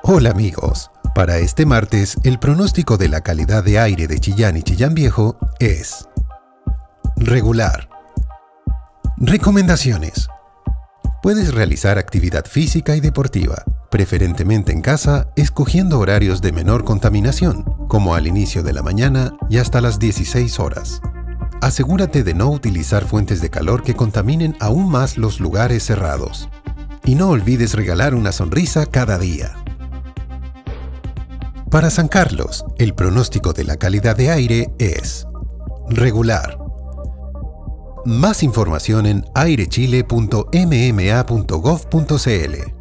Hola amigos, para este martes el pronóstico de la calidad de aire de Chillán y Chillán Viejo es regular. Recomendaciones. Puedes realizar actividad física y deportiva, preferentemente en casa, escogiendo horarios de menor contaminación, como al inicio de la mañana y hasta las 16 horas. Asegúrate de no utilizar fuentes de calor que contaminen aún más los lugares cerrados. Y no olvides regalar una sonrisa cada día. Para San Carlos, el pronóstico de la calidad de aire es regular. Más información en airechile.mma.gov.cl.